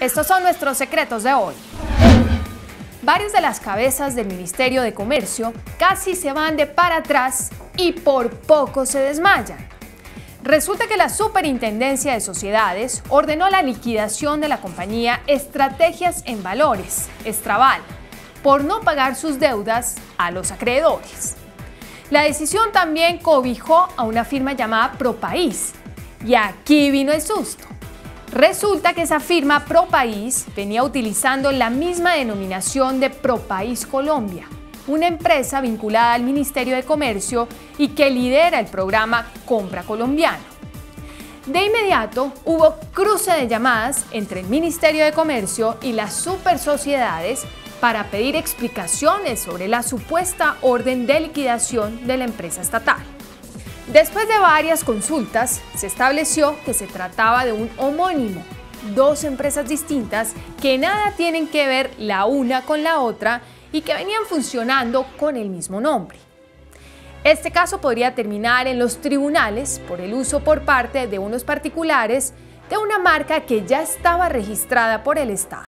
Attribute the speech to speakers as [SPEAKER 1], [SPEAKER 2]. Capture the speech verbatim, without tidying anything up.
[SPEAKER 1] Estos son nuestros secretos de hoy. Varios de las cabezas del Ministerio de Comercio casi se van de para atrás y por poco se desmayan. Resulta que la Superintendencia de Sociedades ordenó la liquidación de la compañía Estrategias en Valores, Estraval, por no pagar sus deudas a los acreedores. La decisión también cobijó a una firma llamada Propaís. Y aquí vino el susto. Resulta que esa firma Propaís venía utilizando la misma denominación de Propaís Colombia, una empresa vinculada al Ministerio de Comercio y que lidera el programa Compra Colombiano. De inmediato hubo cruce de llamadas entre el Ministerio de Comercio y las supersociedades para pedir explicaciones sobre la supuesta orden de liquidación de la empresa estatal. Después de varias consultas, se estableció que se trataba de un homónimo, dos empresas distintas que nada tienen que ver la una con la otra y que venían funcionando con el mismo nombre. Este caso podría terminar en los tribunales por el uso por parte de unos particulares de una marca que ya estaba registrada por el Estado.